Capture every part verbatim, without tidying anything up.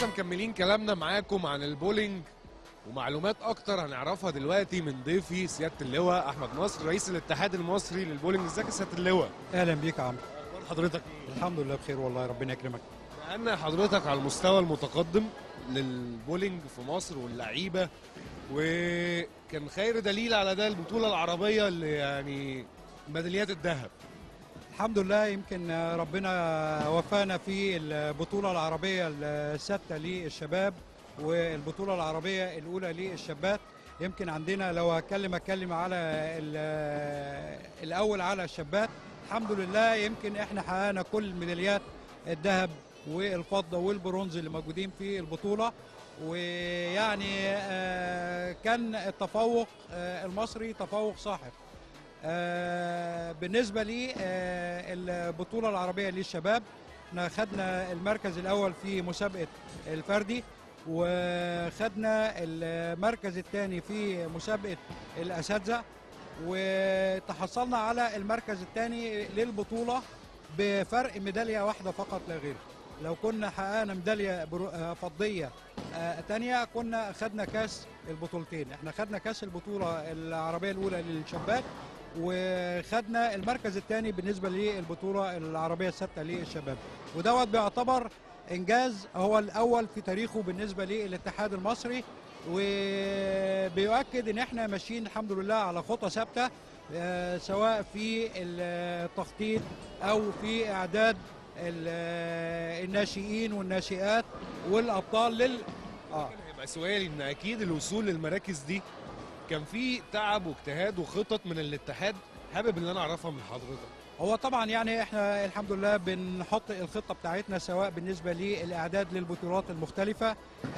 ولسه مكملين كلامنا معاكم عن البولينج، ومعلومات اكتر هنعرفها دلوقتي من ضيفي سياده اللواء احمد نصر رئيس الاتحاد المصري للبولينج. ازيك يا سياده اللواء؟ اهلا بيك يا عم. اخبار حضرتك ايه؟ الحمد لله بخير والله، ربنا يكرمك. لان حضرتك على المستوى المتقدم للبولينج في مصر واللعيبه، وكان خير دليل على ده البطوله العربيه اللي يعني ميداليات الذهب. الحمد لله، يمكن ربنا وفانا في البطولة العربية السادسة للشباب والبطولة العربية الأولى للشابات. يمكن عندنا لو هتكلم اتكلم على الأول على الشابات، الحمد لله يمكن احنا حققنا كل ميداليات الذهب والفضة والبرونز اللي موجودين في البطولة، ويعني كان التفوق المصري تفوق ساحق. آه بالنسبة لي آه البطولة العربية للشباب، احنا خدنا المركز الأول في مسابقة الفردي، وخدنا المركز الثاني في مسابقة الأساتذة، وتحصلنا على المركز الثاني للبطولة بفرق ميدالية واحدة فقط لا غير. لو كنا حققنا ميدالية فضية ثانية كنا خدنا كاس البطولتين. احنا خدنا كاس البطولة العربية الأولى للشابات، وخدنا المركز الثاني بالنسبه للبطوله العربيه السادسه للشباب، ودوت بيعتبر انجاز هو الاول في تاريخه بالنسبه للاتحاد المصري، وبيؤكد ان احنا ماشيين الحمد لله على خطى ثابته، سواء في التخطيط او في اعداد الناشئين والناشئات والابطال لل اه هيبقى سؤالي ان اكيد الوصول للمراكز دي كان في تعب واجتهاد وخطط من الاتحاد، حابب ان انا اعرفها من حضرتك. هو طبعا يعني احنا الحمد لله بنحط الخطه بتاعتنا سواء بالنسبه للاعداد للبطولات المختلفه.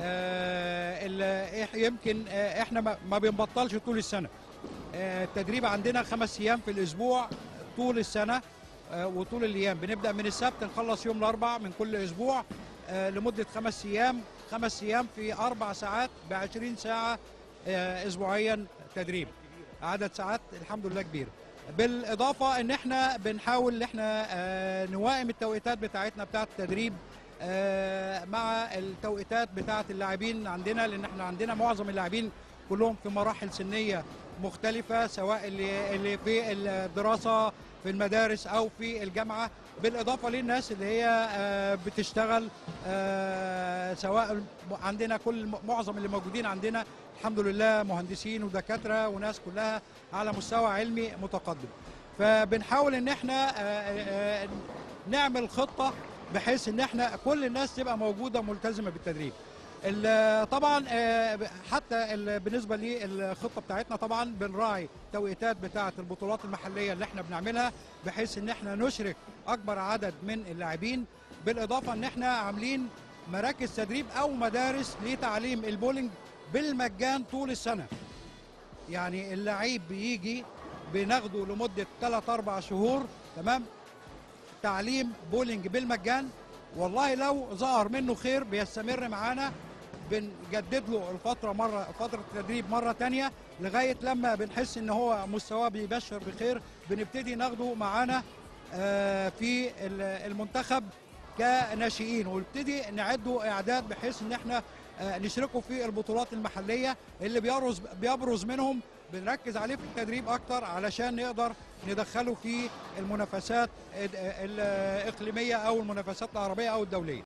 آه يمكن آه احنا ما بنبطلش طول السنه. آه التدريب عندنا خمس ايام في الاسبوع طول السنه، آه وطول الايام بنبدا من السبت نخلص يوم الاربعاء من كل اسبوع، آه لمده خمس ايام خمس ايام في اربع ساعات ب عشرين ساعه اسبوعيا تدريب، عدد ساعات الحمد لله كبير. بالاضافه ان احنا بنحاول ان احنا نوائم التوقيتات بتاعتنا بتاعه التدريب مع التوقيتات بتاعه اللاعبين عندنا، لان احنا عندنا معظم اللاعبين كلهم في مراحل سنيه مختلفه، سواء اللي اللي في الدراسه في المدارس او في الجامعه، بالاضافه للناس اللي هي بتشتغل، سواء عندنا كل معظم اللي موجودين عندنا الحمد لله مهندسين ودكاتره وناس كلها على مستوى علمي متقدم. فبنحاول ان احنا نعمل خطه بحيث ان احنا كل الناس تبقى موجوده ملتزمه بالتدريب. طبعا حتى بالنسبه للخطه بتاعتنا طبعا بنراعي التوقيتات بتاعه البطولات المحليه اللي احنا بنعملها، بحيث ان احنا نشرك اكبر عدد من اللاعبين، بالاضافه ان احنا عاملين مراكز تدريب او مدارس لتعليم البولينج بالمجان طول السنه. يعني اللعيب بيجي بناخده لمده ثلاث اربع شهور، تمام، تعليم بولينج بالمجان. والله لو ظهر منه خير بيستمر معانا، بنجدد له الفتره مره فتره التدريب مره ثانيه لغايه لما بنحس ان هو مستواه بيبشر بخير، بنبتدي ناخده معانا في المنتخب كناشئين، ونبتدي نعده اعداد بحيث ان احنا نشركه في البطولات المحليه اللي بيبرز بيبرز منهم. بنركز عليه في التدريب اكتر علشان نقدر ندخله في المنافسات الاقليميه او المنافسات العربيه او الدوليه.